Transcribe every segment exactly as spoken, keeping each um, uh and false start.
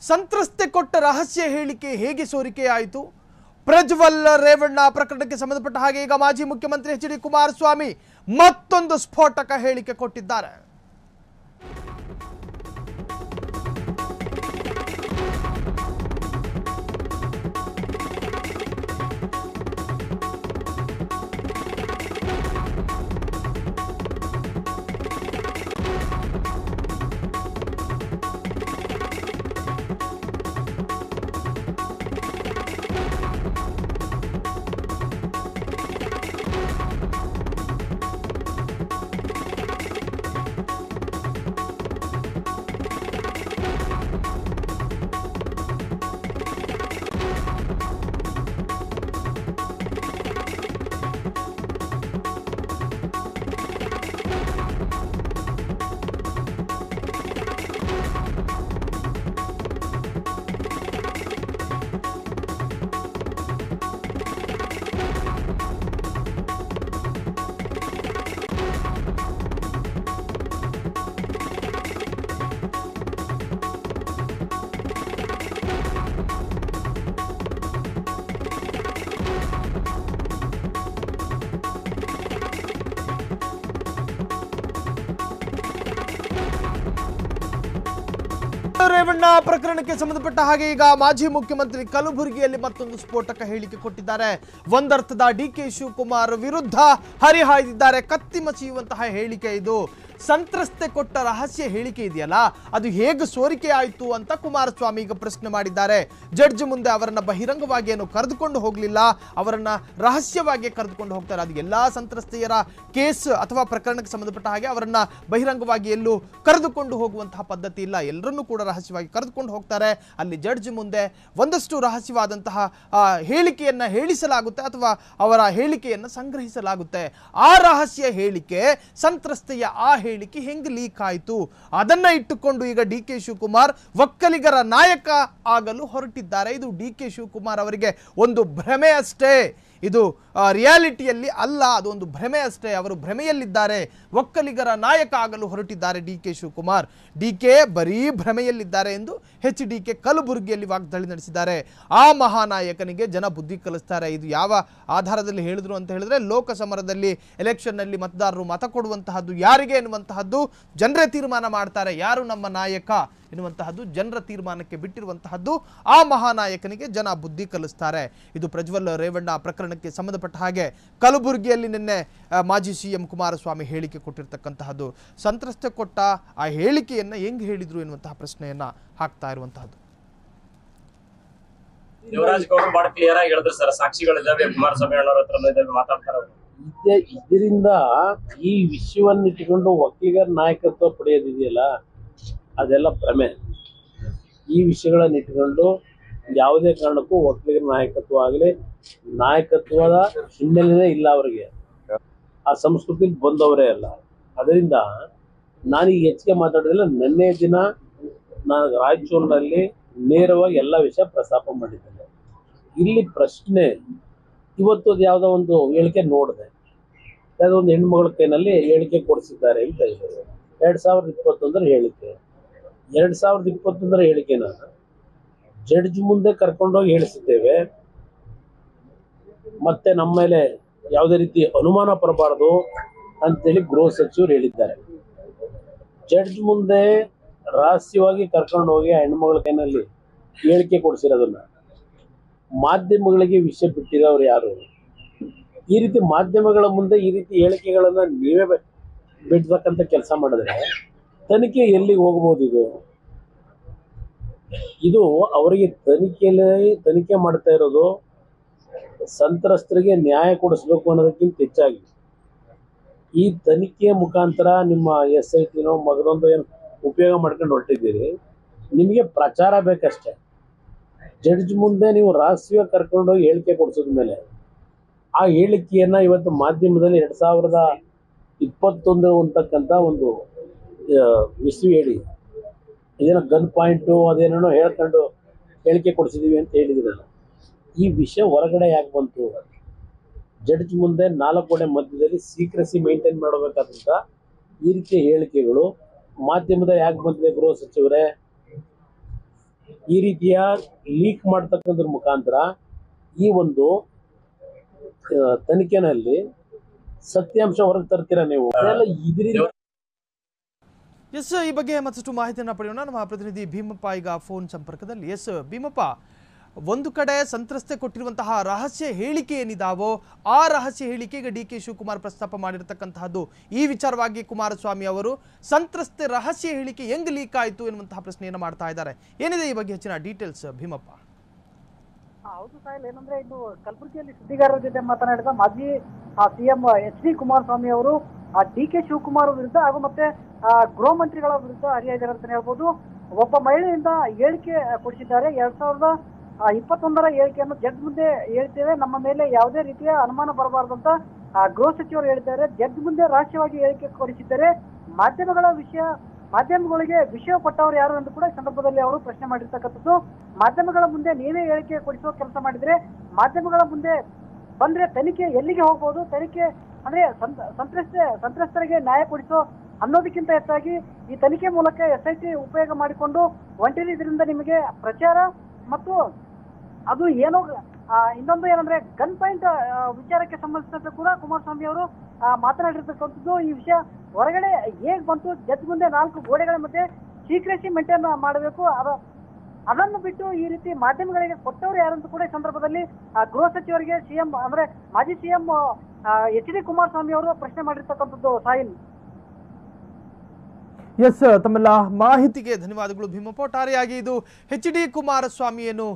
ಸಂತ್ರಸ್ತೆ ಕೊಟ್ಟ ರಹಸ್ಯ ಹೇಳಿಕೆ ಹೇಗೆ ಸೋರಿಕೆಯಾಯಿತು? ಪ್ರಜ್ವಲ್ ರೇವಣ್ಣ ಪ್ರಕರಣಕ್ಕೆ ಸಂಬಂಧಪಟ್ಟ ಹಾಗೆ ಈಗ ಮಾಜಿ ಮುಖ್ಯಮಂತ್ರಿ ಎಚ್ ಡಿ ಕುಮಾರಸ್ವಾಮಿ ಮತ್ತೊಂದು ಸ್ಫೋಟಕ ಹೇಳಿಕೆ ಕೊಟ್ಟಿದ್ದಾರೆ. ರೇವಣ್ಣ ಪ್ರಕರಣಕ್ಕೆ ಸಂಬಂಧಪಟ್ಟ ಹಾಗೆ ಈಗ ಮಾಜಿ ಮುಖ್ಯಮಂತ್ರಿ ಕಲಬುರಗಿಯಲ್ಲಿ ಮತ್ತೊಂದು ಸ್ಫೋಟಕ ಹೇಳಿಕೆ ಕೊಟ್ಟಿದ್ದಾರೆ. ಒಂದರ್ಥದ ಡಿ ಕೆ ಶಿವಕುಮಾರ್ ವಿರುದ್ಧ ಹರಿಹಾಯ್ದಿದ್ದಾರೆ. ಕತ್ತಿ ಮಸಿಯುವಂತಹ ಹೇಳಿಕೆ ಇದು. ಸಂತ್ರಸ್ತೆ ಕೊಟ್ಟ ರಹಸ್ಯ ಹೇಳಿಕೆ ಇದೆಯಲ್ಲ, ಅದು ಹೇಗೆ ಸೋರಿಕೆ ಆಯಿತು ಅಂತ ಕುಮಾರಸ್ವಾಮಿ ಈಗ ಪ್ರಶ್ನೆ ಮಾಡಿದ್ದಾರೆ. ಜಡ್ಜ್ ಮುಂದೆ ಅವರನ್ನ ಬಹಿರಂಗವಾಗಿ ಏನು ಕರೆದುಕೊಂಡು ಹೋಗಲಿಲ್ಲ, ಅವರನ್ನ ರಹಸ್ಯವಾಗಿ ಕರೆದುಕೊಂಡು ಹೋಗ್ತಾರೆ. ಅದು ಎಲ್ಲಾ ಸಂತ್ರಸ್ತೆಯರ ಕೇಸ್ ಅಥವಾ ಪ್ರಕರಣಕ್ಕೆ ಸಂಬಂಧಪಟ್ಟ ಹಾಗೆ ಅವರನ್ನ ಬಹಿರಂಗವಾಗಿ ಎಲ್ಲೂ ಕರೆದುಕೊಂಡು ಹೋಗುವಂತಹ ಪದ್ಧತಿ ಇಲ್ಲ. ಎಲ್ಲರನ್ನೂ ಕೂಡ ರಹಸ್ಯವಾಗಿ ಕರೆದುಕೊಂಡು ಹೋಗ್ತಾರೆ. ಅಲ್ಲಿ ಜಡ್ಜ್ ಮುಂದೆ ಒಂದಷ್ಟು ರಹಸ್ಯವಾದಂತಹ ಹೇಳಿಕೆಯನ್ನ ಹೇಳಿಸಲಾಗುತ್ತೆ ಅಥವಾ ಅವರ ಹೇಳಿಕೆಯನ್ನ ಸಂಗ್ರಹಿಸಲಾಗುತ್ತೆ. ಆ ರಹಸ್ಯ ಹೇಳಿಕೆ, ಸಂತ್ರಸ್ತೆಯ ಆ ಹೇಳಿಕೆ ಹೆಂಗೆ ಲೀಕ್ ಆಯಿತು, ಅದನ್ನ ಇಟ್ಟುಕೊಂಡು ಈಗ ಡಿ ಕೆ ಶಿವಕುಮಾರ್ ಒಕ್ಕಲಿಗರ ನಾಯಕ ಆಗಲು ಹೊರಟಿದ್ದಾರೆ. ಇದು ಡಿ ಕೆ ಶಿವಕುಮಾರ್ ಅವರಿಗೆ ಒಂದು ಭ್ರಮೆ ಅಷ್ಟೇ. ಇದು ರಿಯಾಲಿಟಿಯಲ್ಲಿ ಅಲ್ಲ, ಅದೊಂದು ಭ್ರಮೆ ಅಷ್ಟೇ. ಅವರು ಭ್ರಮೆಯಲ್ಲಿದ್ದಾರೆ. ಒಕ್ಕಲಿಗರ ನಾಯಕ ಆಗಲು ಹೊರಟಿದ್ದಾರೆ ಡಿ ಕೆ ಶಿವಕುಮಾರ್. ಡಿ ಕೆ ಬರೀ ಭ್ರಮೆಯಲ್ಲಿದ್ದಾರೆ ಎಂದು ಎಚ್ ಡಿ ಕೆ ಕಲಬುರಗಿಯಲ್ಲಿ ವಾಗ್ದಾಳಿ ನಡೆಸಿದ್ದಾರೆ. ಆ ಮಹಾನಾಯಕನಿಗೆ ಜನ ಬುದ್ಧಿ ಕಲಿಸ್ತಾರೆ. ಇದು ಯಾವ ಆಧಾರದಲ್ಲಿ ಹೇಳಿದ್ರು ಅಂತ ಹೇಳಿದ್ರೆ, ಲೋಕಸಮರದಲ್ಲಿ ಎಲೆಕ್ಷನ್ನಲ್ಲಿ ಮತದಾರರು ಮತ ಕೊಡುವಂತಹದ್ದು ಯಾರಿಗೆ ಎನ್ನುವಂತಹದ್ದು ಜನರೇ ತೀರ್ಮಾನ ಮಾಡ್ತಾರೆ. ಯಾರು ನಮ್ಮ ನಾಯಕ ಎನ್ನುವಂತಹದ್ದು ಜನರ ತೀರ್ಮಾನಕ್ಕೆ ಬಿಟ್ಟಿರುವಂತಹದ್ದು. ಆ ಮಹಾನಾಯಕನಿಗೆ ಜನ ಬುದ್ಧಿ ಕಲಿಸ್ತಾರೆ. ಇದು ಪ್ರಜ್ವಲ್ ರೇವಣ್ಣ ಪ್ರಕರಣಕ್ಕೆ ಸಂಬಂಧಪಟ್ಟ ಹಾಗೆ ಕಲಬುರಗಿಯಲ್ಲಿ ನಿನ್ನೆ ಮಾಜಿ ಸಿಎಂ ಕುಮಾರಸ್ವಾಮಿ ಹೇಳಿಕೆ ಕೊಟ್ಟಿರ್ತಕ್ಕಂತಹದ್ದು. ಸಂತ್ರಸ್ತೆ ಕೊಟ್ಟ ಆ ಹೇಳಿಕೆಯನ್ನ ಹೆಂಗ್ ಹೇಳಿದ್ರು ಎನ್ನುವಂತಹ ಪ್ರಶ್ನೆಯನ್ನ ಹಾಕ್ತಾ ಇರುವಂತಹದ್ದು. ದೇವರಾಜ್ ಗೌಡ್ರು ಬಹಳ ಕ್ಲಿಯರ್ ಆಗಿ ಹೇಳಿದ್ರು ಸರ್, ಸಾಕ್ಷಿಗಳಿದ್ದಾವೆ, ಕುಮಾರಸ್ವಾಮಿ ಅವರ ಹತ್ರ ಮಾತಾಡ್ತಾರೆ. ಇದರಿಂದ ಈ ವಿಷಯವನ್ನ ಇಟ್ಟುಕೊಂಡು ಒಕ್ಕಲಿಗರ ನಾಯಕತ್ವ ಪಡೆಯೋದಿದೆಯಲ್ಲ, ಅದೆಲ್ಲ ಭ್ರಮೆ. ಈ ವಿಷಯಗಳನ್ನ ಇಟ್ಟುಕೊಂಡು ಯಾವುದೇ ಕಾರಣಕ್ಕೂ ಒಕ್ಕಲಿಗರ ನಾಯಕತ್ವ ಆಗಲಿ, ನಾಯಕತ್ವದ ಹಿನ್ನೆಲೆನೇ ಇಲ್ಲ ಅವರಿಗೆ. ಆ ಸಂಸ್ಕೃತಿಲಿ ಬಂದವರೇ ಅಲ್ಲ. ಅದರಿಂದ ನಾನೀಗ ಹೆಚ್ಚಿಗೆ ಮಾತಾಡೋದಿಲ್ಲ. ನಿನ್ನೆ ದಿನ ನಾನು ರಾಯಚೂರಿನಲ್ಲಿ ನೇರವಾಗಿ ಎಲ್ಲ ವಿಷಯ ಪ್ರಸ್ತಾಪ ಮಾಡಿದ್ದೇನೆ. ಇಲ್ಲಿ ಪ್ರಶ್ನೆ, ಇವತ್ತು ಅದು ಯಾವುದೋ ಒಂದು ಹೇಳಿಕೆ ನೋಡಿದೆ, ಯಾವುದೋ ಒಂದು ಹೆಣ್ಮಗಳ ಕೈನಲ್ಲಿ ಹೇಳಿಕೆ ಕೊಡಿಸಿದ್ದಾರೆ ಅಂತ ಹೇಳಿದ್ದಾರೆ. ಎರಡ್ ಸಾವಿರದ ಇಪ್ಪತ್ತೊಂದರ ಹೇಳಿಕೆ ಎರಡ್ ಸಾವಿರದ ಇಪ್ಪತ್ತೊಂದರ ಹೇಳಿಕೆನ ಜಡ್ಜ್ ಮುಂದೆ ಕರ್ಕೊಂಡೋಗಿ ಹೇಳಿಸಿದ್ದೇವೆ. ಮತ್ತೆ ನಮ್ಮ ಮೇಲೆ ಯಾವುದೇ ರೀತಿ ಅನುಮಾನ ಪಡಬಾರ್ದು ಅಂತೇಳಿ ಗೃಹ ಸಚಿವರು ಹೇಳಿದ್ದಾರೆ. ಜಡ್ಜ್ ಮುಂದೆ ರಹಸ್ಯವಾಗಿ ಕರ್ಕೊಂಡು ಹೋಗಿ ಆ ಹೆಣ್ಮಗಳ ಕೈನಲ್ಲಿ ಹೇಳಿಕೆ ಕೊಡಿಸಿರೋದನ್ನ ಮಾಧ್ಯಮಗಳಿಗೆ ವಿಷಯ ಬಿಟ್ಟಿರೋರು ಯಾರು? ಈ ರೀತಿ ಮಾಧ್ಯಮಗಳ ಮುಂದೆ ಈ ರೀತಿ ಹೇಳಿಕೆಗಳನ್ನ ನೀವೇ ಬಿಡ್ತಕ್ಕಂಥ ಕೆಲಸ ಮಾಡಿದ್ರೆ ತನಿಖೆ ಎಲ್ಲಿಗೆ ಹೋಗ್ಬೋದು? ಇದು ಇದು ಅವರಿಗೆ ತನಿಖೆಯಲ್ಲಿ ತನಿಖೆ ಮಾಡ್ತಾ ಇರೋದು ಸಂತ್ರಸ್ತರಿಗೆ ನ್ಯಾಯ ಕೊಡಿಸ್ಬೇಕು ಅನ್ನೋದಕ್ಕಿಂತ ಹೆಚ್ಚಾಗಿ ಈ ತನಿಖೆಯ ಮುಖಾಂತರ ನಿಮ್ಮ ಎಸ್ ಐ ಟಿನೋ ಮಗದೊಂದು ಏನು ಉಪಯೋಗ ಮಾಡ್ಕೊಂಡು ಹೊರಟಿದ್ದೀರಿ. ನಿಮಗೆ ಪ್ರಚಾರ ಬೇಕಷ್ಟೇ. ಜಡ್ಜ್ ಮುಂದೆ ನೀವು ರಹಸ್ಯ ಕರ್ಕೊಂಡೋಗಿ ಹೇಳಿಕೆ ಕೊಡಿಸಿದ ಮೇಲೆ ಆ ಹೇಳಿಕೆಯನ್ನ ಇವತ್ತು ಮಾಧ್ಯಮದಲ್ಲಿ ಎರಡ್ ಸಾವಿರದ ಇಪ್ಪತ್ತೊಂದು ಅಂತಕ್ಕಂಥ ಒಂದು ವಿಷಯ ಹೇಳಿ ಇದೇನೋ ಗನ್ ಪಾಯಿಂಟು ಅದೇನೋ ಹೇಳ್ಕೊಂಡು ಹೇಳಿಕೆ ಕೊಡಿಸಿದೀವಿ ಅಂತ ಹೇಳಿದ್ರಲ್ಲ, ಈ ವಿಷಯ ಹೊರಗಡೆ ಯಾಕೆ ಬಂತು? ಜಡ್ಜ್ ಮುಂದೆ ನಾಲ್ಕು ಗೋಡೆ ಮಧ್ಯದಲ್ಲಿ ಸೀಕ್ರೆಸಿ ಮೇಂಟೈನ್ ಮಾಡಬೇಕಾದಂಥ ಈ ರೀತಿಯ ಹೇಳಿಕೆಗಳು ಮಾಧ್ಯಮದ ಯಾಕೆ ಬಂದಿದೆ ಗೃಹ ಸಚಿವರೇ? ಈ ರೀತಿಯ ಲೀಕ್ ಮಾಡ್ತಕ್ಕಂಥದ್ರ ಮುಖಾಂತರ ಈ ಒಂದು ತನಿಖೆನಲ್ಲಿ ಸತ್ಯಾಂಶ ಹೊರಗೆ ತರ್ತೀರಾ ನೀವು? ಇದರಿಂದ ಎಸ್, ಈ ಬಗ್ಗೆ ಮತ್ತಷ್ಟು ಮಾಹಿತಿಯನ್ನು ಪಡೆಯೋಣ. ನಮ್ಮ ಪ್ರತಿನಿಧಿ ಭೀಮಪ್ಪ ಈಗ ಫೋನ್ ಸಂಪರ್ಕದಲ್ಲಿ. ಎಸ್ ಭೀಮಪ್ಪ, ಒಂದು ಕಡೆ ಸಂತ್ರಸ್ತೆ ಕೊಟ್ಟಿರುವಂತಹ ರಹಸ್ಯ ಹೇಳಿಕೆ ಏನಿದಾವೋ ಆ ರಹಸ್ಯ ಹೇಳಿಕೆ ಈಗ ಡಿ ಕೆ ಶಿವಕುಮಾರ್ ಪ್ರಸ್ತಾಪ ಮಾಡಿರತಕ್ಕಂತಹದ್ದು. ಈ ವಿಚಾರವಾಗಿ ಕುಮಾರಸ್ವಾಮಿ ಅವರು ಸಂತ್ರಸ್ತೆ ರಹಸ್ಯ ಹೇಳಿಕೆ ಹೆಂಗ್ ಲೀಕ್ ಆಯಿತು ಎನ್ನುವಂತಹ ಪ್ರಶ್ನೆಯನ್ನು ಮಾಡ್ತಾ ಇದ್ದಾರೆ. ಏನಿದೆ ಈ ಬಗ್ಗೆ ಹೆಚ್ಚಿನ ಡೀಟೇಲ್ಸ್ ಭೀಮಪ್ಪ? ಹೌದು ಸಾಯಿಲ್, ಏನಂದ್ರೆ ಇದು ಕಲಬುರಗಿಯಲ್ಲಿ ಸುದ್ದಿಗಾರರ ಜೊತೆ ಮಾತನಾಡಿದ ಮಾಜಿ ಸಿಎಂ ಎಚ್ ಡಿ ಕುಮಾರಸ್ವಾಮಿ ಅವರು ಡಿ ಕೆ ಶಿವಕುಮಾರ್ ವಿರುದ್ಧ ಹಾಗೂ ಮತ್ತೆ ಗೃಹ ಮಂತ್ರಿಗಳ ವಿರುದ್ಧ ಹರಿಯಾಗಿದ್ದಾರೆ ಅಂತ ಹೇಳ್ಬೋದು. ಒಬ್ಬ ಮಹಿಳೆಯಿಂದ ಹೇಳಿಕೆ ಕೊಡಿಸಿದ್ದಾರೆ. ಎರಡ್ ಸಾವಿರದ ಇಪ್ಪತ್ತೊಂದರ ಹೇಳಿಕೆಯನ್ನು ಜಡ್ಜ್ ಮುಂದೆ ಹೇಳ್ತೇವೆ, ನಮ್ಮ ಮೇಲೆ ಯಾವುದೇ ರೀತಿಯ ಅನುಮಾನ ಬರಬಾರದು ಅಂತ ಗೃಹ ಸಚಿವರು ಹೇಳಿದ್ದಾರೆ. ಜಡ್ಜ್ ಮುಂದೆ ರಹಸ್ಯವಾಗಿ ಹೇಳಿಕೆ ಕೊಡಿಸಿದ್ದಾರೆ. ಮಾಧ್ಯಮಗಳ ವಿಷಯ ಮಾಧ್ಯಮಗಳಿಗೆ ವಿಷಯ ಕೊಟ್ಟವರು ಯಾರು ಎಂದು ಕೂಡ ಈ ಸಂದರ್ಭದಲ್ಲಿ ಅವರು ಪ್ರಶ್ನೆ ಮಾಡಿರ್ತಕ್ಕಂಥದ್ದು. ಮಾಧ್ಯಮಗಳ ಮುಂದೆ ನೀವೇ ಹೇಳಿಕೆ ಕೊಡಿಸುವ ಕೆಲಸ ಮಾಡಿದ್ರೆ ಮಾಧ್ಯಮಗಳ ಮುಂದೆ ಬಂದ್ರೆ ತನಿಖೆ ಎಲ್ಲಿಗೆ ಹೋಗ್ಬೋದು? ತನಿಖೆ ಅಂದ್ರೆ ಸಂತ್ರಸ್ತೆ ಸಂತ್ರಸ್ತರಿಗೆ ನ್ಯಾಯ ಕೊಡಿಸೋ ಅನ್ನೋದಕ್ಕಿಂತ ಹೆಚ್ಚಾಗಿ ಈ ತನಿಖೆ ಮೂಲಕ ಎಸ್ ಐ ಟಿ ಉಪಯೋಗ ಮಾಡಿಕೊಂಡು ಹೊಂಟಿರಿ. ಇದರಿಂದ ನಿಮಗೆ ಪ್ರಚಾರ ಮತ್ತು ಅದು ಏನೋ ಇನ್ನೊಂದು ಏನಂದ್ರೆ ಗನ್ ಪಾಯಿಂಟ್ ವಿಚಾರಕ್ಕೆ ಸಂಬಂಧಿಸಿದಂತೆ ಕೂಡ ಕುಮಾರಸ್ವಾಮಿ ಅವರು ಮಾತನಾಡಿರ್ತಕ್ಕಂಥದ್ದು. ಈ ವಿಷಯ ಹೊರಗಡೆ ಹೇಗ್ ಬಂತು? ಜಡ್ಜ್ ಮುಂದೆ ನಾಲ್ಕು ಗೋಡೆಗಳ ಮಧ್ಯೆ ಸೀಕ್ರೆಸಿ ಮೇಂಟೈನ್ ಮಾಡಬೇಕು. ಅದ ಅದನ್ನು ಬಿಟ್ಟು ಈ ರೀತಿ ಮಾಧ್ಯಮಗಳಿಗೆ ಕೊಟ್ಟವರು ಯಾರಂತ ಕೂಡ ಈ ಸಂದರ್ಭದಲ್ಲಿ ಗೃಹ ಸಚಿವರಿಗೆ ಸಿಎಂ ಅಂದ್ರೆ ಮಾಜಿ ಸಿಎಂ ಎಚ್ ಡಿ ಕುಮಾರಸ್ವಾಮಿ ಅವರು ಪ್ರಶ್ನೆ ಮಾಡಿರ್ತಕ್ಕಂಥದ್ದು. ಸಾಯಿಲ್, ಎಸ್, ತಮ್ಮೆಲ್ಲ ಮಾಹಿತಿಗೆ ಧನ್ಯವಾದಗಳು ಭೀಮಪ್ಪ. ಒಟ್ಟಾರೆಯಾಗಿ ಇದು ಎಚ್ ಡಿ ಕುಮಾರಸ್ವಾಮಿಯನ್ನು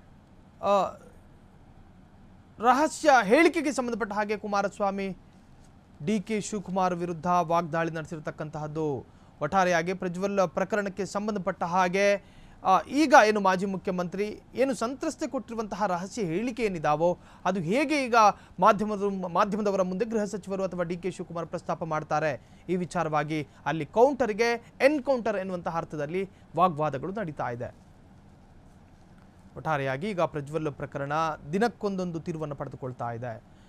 ರಹಸ್ಯ ಹೇಳಿಕೆಗೆ ಸಂಬಂಧಪಟ್ಟ ಹಾಗೆ ಕುಮಾರಸ್ವಾಮಿ ಡಿ ಕೆ ಶಿವಕುಮಾರ್ ವಿರುದ್ಧ ವಾಗ್ದಾಳಿ ನಡೆಸಿರತಕ್ಕಂತಹದ್ದು. ಒಟ್ಟಾರೆಯಾಗಿ ಪ್ರಜ್ವಲ್ ಪ್ರಕರಣಕ್ಕೆ ಸಂಬಂಧಪಟ್ಟ ಹಾಗೆ ಈಗ ಏನು ಮಾಜಿ ಮುಖ್ಯಮಂತ್ರಿ ಏನು ಸಂತ್ರಸ್ತೆ ಕೊಟ್ಟಿರುವಂತಹ ರಹಸ್ಯ ಹೇಳಿಕೆ ಏನಿದಾವೋ ಅದು ಹೇಗೆ ಈಗ ಮಾಧ್ಯಮದ ಮಾಧ್ಯಮದವರ ಮುಂದೆ ಗೃಹ ಸಚಿವರು ಅಥವಾ ಡಿ ಕೆ ಶಿವಕುಮಾರ್ ಪ್ರಸ್ತಾಪ ಮಾಡ್ತಾರೆ, ಈ ವಿಚಾರವಾಗಿ ಅಲ್ಲಿ ಕೌಂಟರ್ಗೆ ಎನ್ಕೌಂಟರ್ ಎನ್ನುವಂತಹ ಅರ್ಥದಲ್ಲಿ ವಾಗ್ವಾದಗಳು ನಡೀತಾ ಇದೆ. ಒಟ್ಟಾರೆಯಾಗಿ ಈಗ ಪ್ರಜ್ವಲ್ ಪ್ರಕರಣ ದಿನಕ್ಕೊಂದೊಂದು ತಿರುವನ್ನು ಪಡೆದುಕೊಳ್ತಾ ಇದೆ.